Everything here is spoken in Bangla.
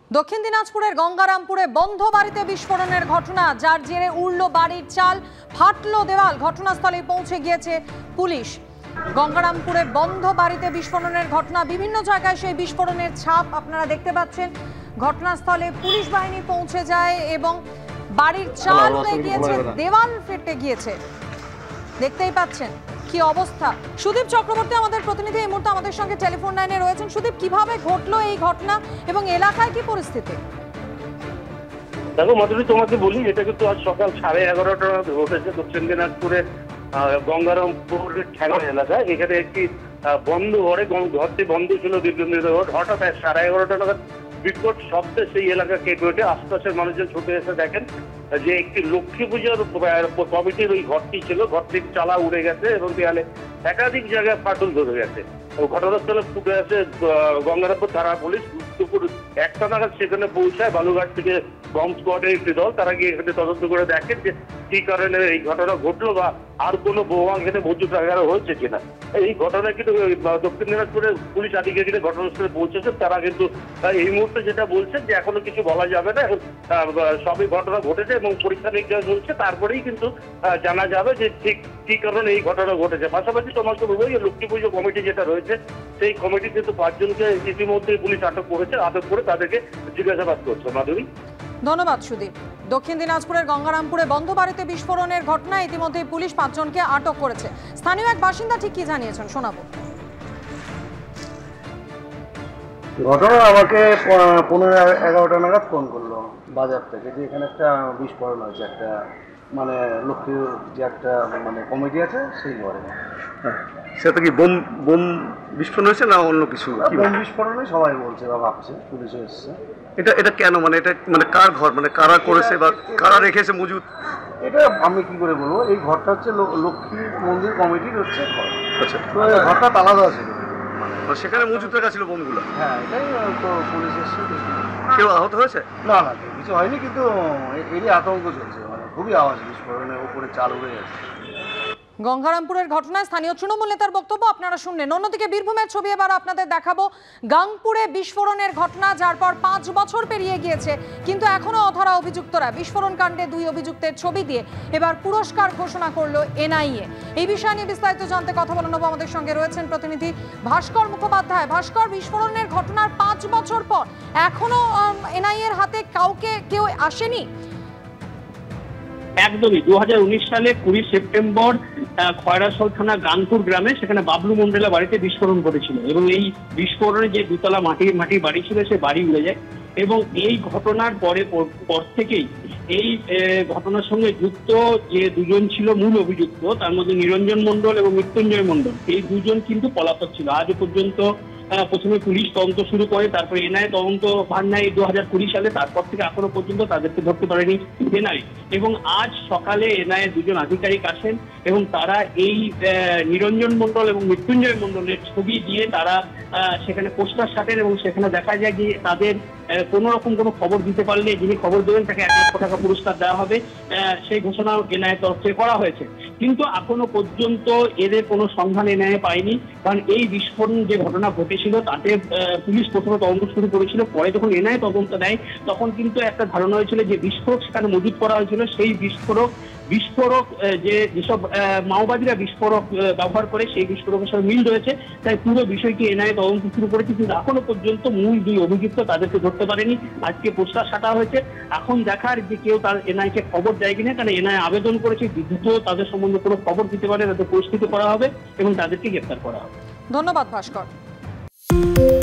দক্ষিণ দিনাজপুরের গঙ্গারামপুরে বন্ধ বাড়িতে বিস্ফোরণের ঘটনা, যার জেরে উড়ল বাড়ির চাল, ফাটলো দেওয়াল। ঘটনাস্থলে পৌঁছে গিয়েছে পুলিশ। গঙ্গারামপুরে বন্ধ বাড়িতে বিস্ফোরণের ঘটনা, বিভিন্ন জায়গায় সেই বিস্ফোরণের ছাপ আপনারা দেখতে পাচ্ছেন। ঘটনাস্থলে পুলিশ বাহিনী পৌঁছে যায় এবং বাড়ির চাল উড়ে গিয়েছে, দেওয়াল ফেটে গিয়েছে, দেখতেই পাচ্ছেন কি অবস্থা। সুদীপ চক্রবর্তী আমাদের প্রতিনিধি এই মুহূর্তে আমাদের সঙ্গে টেলিফোন লাইনে রয়েছেন। সুদীপ, কিভাবে ঘটলো এই ঘটনা এবং এলাকায় কি পরিস্থিতি? দেখো মাধুরী, তোমাকে বলি, এটা কিন্তু আজ সকাল 11:30টা ঘটেছে দক্ষিণ দিনাজপুরে গঙ্গারামপুরের ঠেঙ্গা এলাকায়। এখানে একটি বন্ধ ঘরে, ঘরটি বন্ধ ছিল দীর্ঘদিন ধরে। হঠাৎ 11:30 নাগাদ বিকট শব্দে সেই এলাকা কেঁপে ওঠে। আশপাশের মানুষজন ছুটে এসে দেখেন যে একটি লক্ষ্মী পূজার কমিটির ওই ঘরটি ছিল, ঘরটির চালা উড়ে গেছে এবং দেয়ালে একাধিক জায়গায় ফাটল ধরে গেছে। ঘটনাস্থলে ছুটে আসে গঙ্গারামপুর থানা পুলিশ। দুপুর 1টা নাগাদ সেখানে পৌঁছায় বালুঘাট থেকে বম্ব স্কোয়াডের একটি দল। তারা গিয়ে এখানে তদন্ত করে দেখেন যে কি কারণে এই ঘটনা ঘটলো বা আর কোনো বোমা এখানে মজুত রাখা হয়েছে কিনা। এই ঘটনায় কিন্তু দক্ষিণ দিনাজপুরের পুলিশ আধিকারিকরা ঘটনাস্থলে পৌঁছেছেন। তারা কিন্তু এই মুহূর্তে যেটা বলছেন যে এখনো কিছু বলা যাবে না, সবই ঘটনা ঘটেছে এবং পরীক্ষা নিরীক্ষা চলছে, তারপরেই কিন্তু জানা যাবে যে ঠিক কি কারণে এই ঘটনা ঘটেছে। পাশাপাশি তোমাকে বলবো, লক্ষ্মী পুজো কমিটি যেটা রয়েছে সেই কমিটি কিন্তু 5 জনকে ইতিমধ্যে পুলিশ আটক করেছে। আটক করে তাদেরকে জিজ্ঞাসাবাদ করছে। মাধুরী, ধন্যবাদ সুদীপ। দক্ষিণ দিনাজপুরের গঙ্গারামপুরে বন্ধ বাড়িতে বিস্ফোরণের ঘটনায় ইতিমধ্যে পুলিশ 5 জনকে আটক করেছে। স্থানীয় এক বাসিন্দা ঠিক কি জানিয়েছেন শোনাবো। ঘটনা আমাকে 15-11টা নাগাদ ফোন করলো বাজার থেকে যে এখানে একটা বিস্ফোরণ হয়েছে, একটা মানে লক্ষ্মীর যে একটা মানে কমিটি আছে সেই ঘরে। সেটা কি বোম বোম বিস্ফোরণ হয়েছে না অন্য কিছু? বোম বিস্ফোরণে সবাই বলছে বা ভাবছে, পুলিশও এসছে। এটা কেন, মানে এটা মানে কার ঘর, মানে কারা করেছে বা কারা রেখেছে মজুদ? এটা আমি কি করে বলবো, এই ঘরটা হচ্ছে লক্ষ্মী মন্দির কমিটির হচ্ছে ঘর। আচ্ছা, তো ঘরটা তালা দেওয়া ছিল, সেখানে মজুদ রাখা ছিল বোমগুলো? হ্যাঁ, এটাই তো পুলিশ এসছে। কেউ আহত হয়েছে? না না, কিছু হয়নি, কিন্তু এরই আতঙ্ক চলছে, মানে খুবই আওয়াজ, বিস্ফোরণের উপরে চাল উড়ে যাচ্ছে। গঙ্গারামপুরের ঘটনায় স্থানীয় তৃণমূল নেতার বক্তব্য আপনারা শুনলেন। অন্যদিকে বীরভূমের ছবি এবার আপনাদের দেখাবো। গাংপুরে বিস্ফোরণের ঘটনা, যার পর 5 বছর পেরিয়ে গিয়েছে, কিন্তু এখনো অধরা অভিযুক্তরা। বিস্ফোরণ কাণ্ডে 2 অভিযুক্তের ছবি দিয়ে এবার পুরস্কার ঘোষণা করলো এনআইএ। এই বিষয় নিয়ে বিস্তারিত জানতে কথা বলে নেব। আমাদের সঙ্গে রয়েছেন প্রতিনিধি ভাস্কর মুখোপাধ্যায়। ভাস্কর, বিস্ফোরণের ঘটনার 5 বছর পর এখনো এনআইএর হাতে কেউ আসেনি? একদমই 2019 সালে 20 সেপ্টেম্বর খয়রাসোল থানা গানপুর গ্রামে সেখানে বাবলু মন্ডলের বাড়িতে বিস্ফোরণ ঘটেছিল এবং এই বিস্ফোরণে যে দুতলা মাটির বাড়ি ছিল সে বাড়ি উড়ে যায়। এবং এই ঘটনার পর থেকেই এই ঘটনার সঙ্গে যুক্ত যে 2 জন ছিল মূল অভিযুক্ত, তার মধ্যে নিরঞ্জন মণ্ডল এবং মৃত্যুঞ্জয় মণ্ডল, এই 2 জন কিন্তু পলাতক ছিল। আজও পর্যন্ত প্রথমে পুলিশ তদন্ত শুরু করে, তারপরে এনআইএ তদন্ত ভার নেয় 2020 সালে। তারপর থেকে এখনো পর্যন্ত তাদেরকে ধরতে পারেনি এনআইএ। এবং আজ সকালে এনআইএ 2 জন আধিকারিক আসেন এবং তারা এই নিরঞ্জন মণ্ডল এবং মৃত্যুঞ্জয় মণ্ডলের ছবি দিয়ে তারা সেখানে পোস্টার সাটেন এবং সেখানে দেখা যায় যে তাদের কোনো রকম কোনো খবর দিতে পারলে যিনি খবর দেবেন তাকে 1 লক্ষ টাকা পুরস্কার দেওয়া হবে, সেই ঘোষণা এনআইএ তরফ থেকে করা হয়েছে। কিন্তু এখনো পর্যন্ত এদের কোনো সন্ধান এনআইএ পায়নি, কারণ এই বিস্ফোরণ যে ঘটনা ঘটেছিল তাতে পুলিশ প্রথমে তদন্ত শুরু করেছিল। পরে যখন এনআইএ তদন্ত নেয় তখন কিন্তু একটা ধারণা হয়েছিল যে বিস্ফোরক সেখানে মজুত করা হয়েছিল, সেই বিস্ফোরক যেসব মাওবাদীরা বিস্ফোরক ব্যবহার করে সেই বিস্ফোরকের সাথে মিল রয়েছে। তাই পুরো বিষয়টি এনআইএ তদন্ত শুরু করেছে, কিন্তু এখনো পর্যন্ত মূল 2 অভিযুক্ত তাদেরকে ধরতে পারেনি। আজকে পোস্টার সাটা হয়েছে, এখন দেখার যে কেউ তার এনআইকে খবর দেয় কিনা, কারণ এনআইএ আবেদন করেছে, বিদ্যুৎ তাদের সম্বন্ধে কোনো খবর দিতে পারে তাদের পরিস্থিতি করা হবে এবং তাদেরকে গ্রেপ্তার করা হবে। ধন্যবাদ ভাস্কর।